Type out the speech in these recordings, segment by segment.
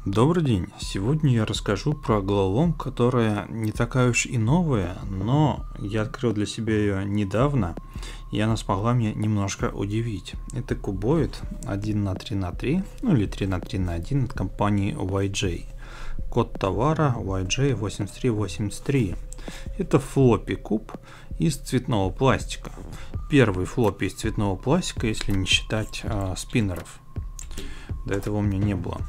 Добрый день! Сегодня я расскажу про головоломку, которая не такая уж и новая, но я открыл для себя ее недавно, и она смогла меня немножко удивить. Это кубоид 1 на 3 на 3, ну или 3 на 3 на 1 от компании YJ. Код товара YJ8383. Это флоппи куб из цветного пластика. Первый флоппи из цветного пластика, если не считать спиннеров. До этого у меня не было.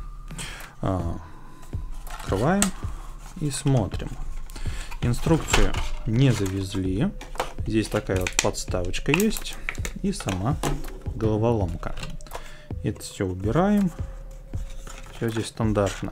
Открываем и смотрим. Инструкцию не завезли. Здесь такая вот подставочка есть и сама головоломка. Это все убираем. Все здесь стандартно.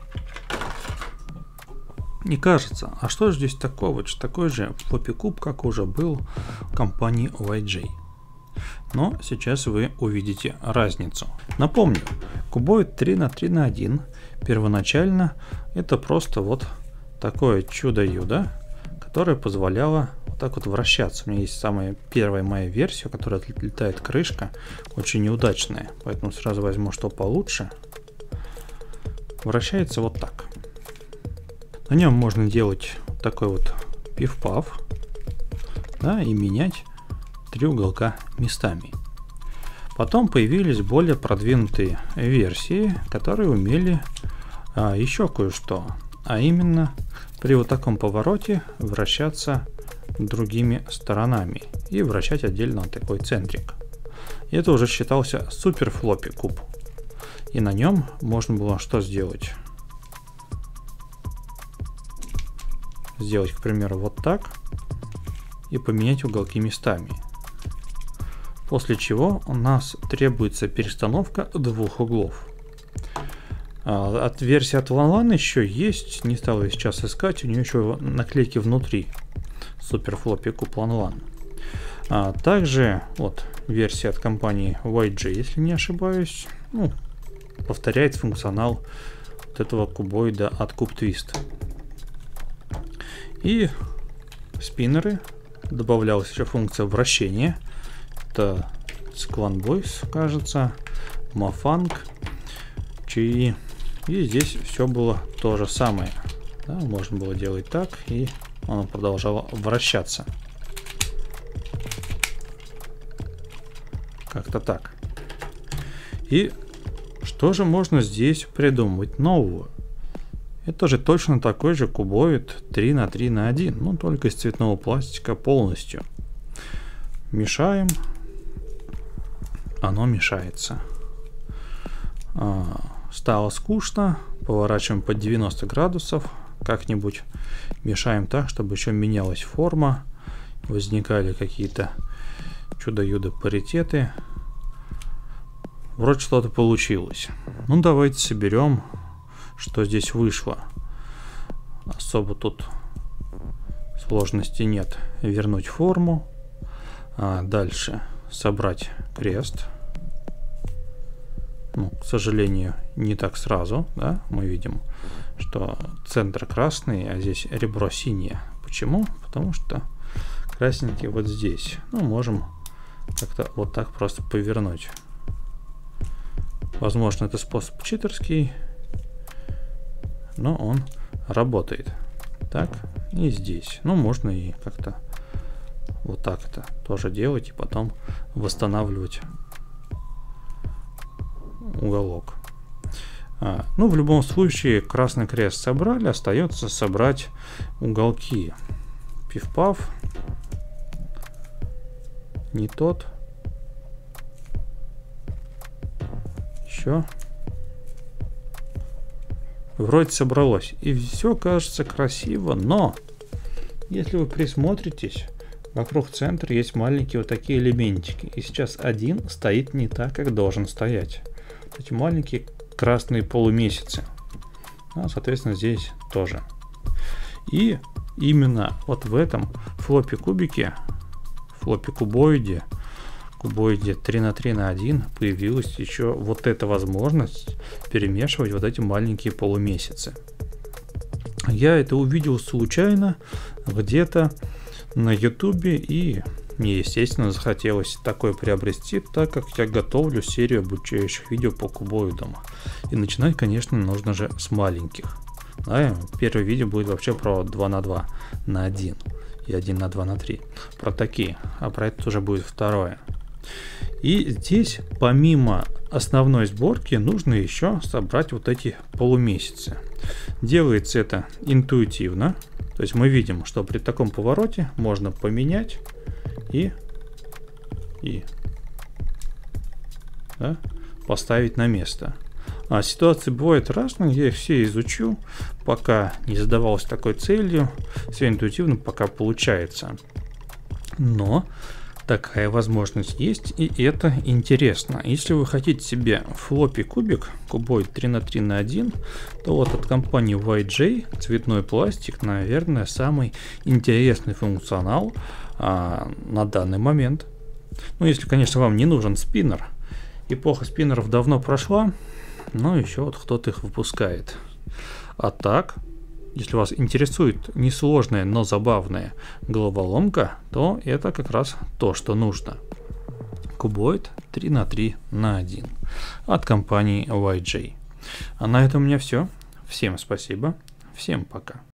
Не кажется, а что же здесь такого? Такой же флоппи куб, как уже был в компании YJ. Но сейчас вы увидите разницу. Напомню, кубоид 3 на 3 на 1 первоначально это просто вот такое чудо-юдо, которое позволяло вот так вот вращаться. У меня есть самая первая моя версия, у которой отлетает крышка, очень неудачная, поэтому сразу возьму что получше. Вращается вот так. На нем можно делать такой вот пиф-паф, да, и менять 3 уголка местами. Потом появились более продвинутые версии, которые умели еще кое-что, а именно при вот таком повороте вращаться другими сторонами и вращать отдельно вот такой центрик. И это уже считался супер флоппи куб. И на нем можно было что сделать? Сделать, к примеру, вот так и поменять уголки местами. После чего у нас требуется перестановка 2 углов. От версии от Lanlan еще есть, не стал ее сейчас искать, у нее еще наклейки внутри. Супер флоппи куб Lanlan. Также вот версия от компании YJ, если не ошибаюсь, повторяет функционал вот этого кубоида от Cubetwist. И спиннеры, добавлялась еще функция вращения. Это Clan Boys, кажется, Mafang. И здесь все было то же самое. Да, можно было делать так, и оно продолжало вращаться. Как-то так. И что же можно здесь придумать нового? Это же точно такой же кубоид 3 на 3 на 1, но только из цветного пластика полностью. Мешаем. Оно мешается. Стало скучно. Поворачиваем под 90 градусов. Как-нибудь мешаем так, чтобы еще менялась форма. Возникали какие-то чудо-юдо паритеты. Вроде что-то получилось. Ну, давайте соберем, что здесь вышло. Особо тут сложности нет. Вернуть форму. Дальше собрать крест. К сожалению, не так сразу, да? Мы видим, что центр красный, а здесь ребро синее. Почему? Потому что красненький вот здесь. Можем как-то вот так просто повернуть. Возможно, это способ читерский, но он работает. Так, и здесь. Можно и как-то вот так это тоже делать и потом восстанавливать уголок. В любом случае красный крест собрали, остается собрать уголки. Пиф-паф. Не тот. Еще. Вроде собралось. И все кажется красиво, но если вы присмотритесь, вокруг центра есть маленькие вот такие элементики. И сейчас один стоит не так, как должен стоять. Эти маленькие красные полумесяцы. Соответственно, здесь тоже. И именно вот в этом флоппи кубике, флоппи кубоиде 3 на 3 на 1 появилась еще вот эта возможность перемешивать вот эти маленькие полумесяцы. Я это увидел случайно где-то на ютубе и Мне, естественно, захотелось такое приобрести, так как я готовлю серию обучающих видео по кубоидам. И начинать, конечно, нужно же с маленьких. Да, первое видео будет вообще про 2 на 2 на 1 и 1 на 2 на 3. Про такие, а про это уже будет второе. И здесь, помимо основной сборки, нужно еще собрать вот эти полумесяцы. Делается это интуитивно. То есть мы видим, что при таком повороте можно поменять и да, поставить на место. А ситуации бывают разные, я их все изучу, пока не задавался такой целью, все интуитивно пока получается. Но такая возможность есть, и это интересно. Если вы хотите себе флоппи кубик, кубоид 3 на 3 на 1, то вот от компании YJ цветной пластик, наверное, самый интересный функционал на данный момент. Ну, если, конечно, вам не нужен спиннер. Эпоха спиннеров давно прошла, но еще вот кто-то их выпускает. А так, если вас интересует несложная, но забавная головоломка, то это как раз то, что нужно. Кубоид 3 на 3 на 1 от компании YJ. А на этом у меня все. Всем спасибо, всем пока.